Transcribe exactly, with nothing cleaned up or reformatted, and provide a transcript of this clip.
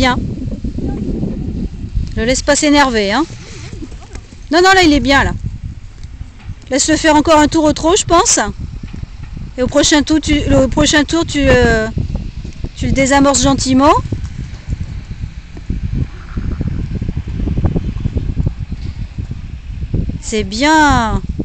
bien. Ne laisse pas s'énerver, hein. Non, non, là, il est bien, là. Laisse-le faire encore un tour au trot, je pense. Et au prochain tour, tu, le prochain tour, tu, euh, tu le désamorces gentiment. C'est bien.